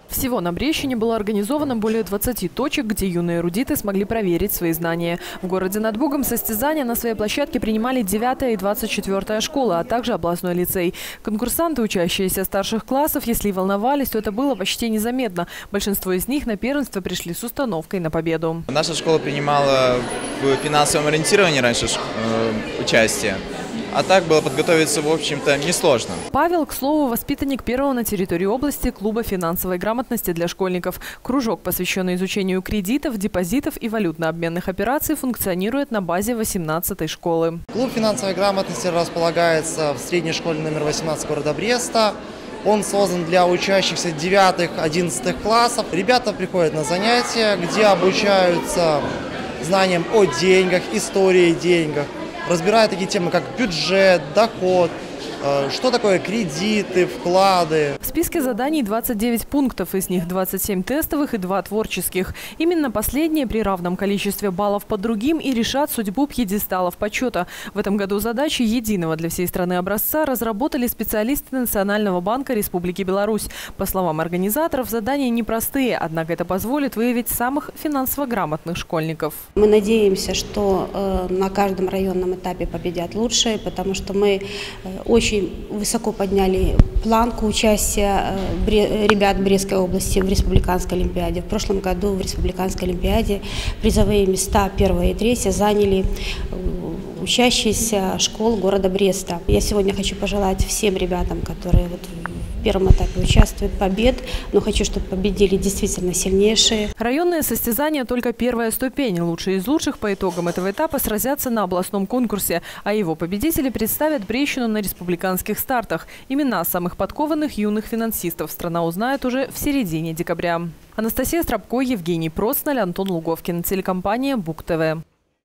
Всего на Брещине было организовано более 20 точек, где юные эрудиты смогли проверить свои знания. В городе над Бугом состязания на своей площадке принимали 9 и 24 школы, а также областной лицей. Конкурсанты, учащиеся старших классов, если и волновались, то это было почти незаметно. Большинство из них на первенство пришли с установкой на победу. Наша школа принимала в финансовом ориентировании раньше участие. А так было подготовиться, в общем-то, несложно. Павел, к слову, воспитанник первого на территории области клуба финансовой грамотности для школьников. Кружок, посвященный изучению кредитов, депозитов и валютно-обменных операций, функционирует на базе 18-й школы. Клуб финансовой грамотности располагается в средней школе номер 18 города Бреста. Он создан для учащихся 9-11 классов. Ребята приходят на занятия, где обучаются знаниям о деньгах, истории денег. Разбирают такие темы, как бюджет, доход, что такое кредиты, вклады. В списке заданий 29 пунктов, из них 27 тестовых и 2 творческих. Именно последние при равном количестве баллов по другим и решат судьбу пьедесталов почета. В этом году задачи единого для всей страны образца разработали специалисты Национального банка Республики Беларусь. По словам организаторов, задания непростые, однако это позволит выявить самых финансово грамотных школьников. Мы надеемся, что на каждом районном этапе победят лучшие, потому что мы очень высоко подняли планку участия ребят Брестской области в Республиканской олимпиаде. В прошлом году в Республиканской олимпиаде призовые места 1 и 3 заняли учащиеся школ города Бреста. Я сегодня хочу пожелать всем ребятам, которые в первом этапе участвуют, побед, но хочу, чтобы победили действительно сильнейшие. Районные состязания – только первая ступень. Лучшие из лучших по итогам этого этапа сразятся на областном конкурсе, а его победители представят Брещину на республиканских стартах. Имена самых подкованных юных финансистов страна узнает уже в середине декабря. Анастасия Стропко, Евгений Процноль, Антон Луговкин. Телекомпания Буг ТВ.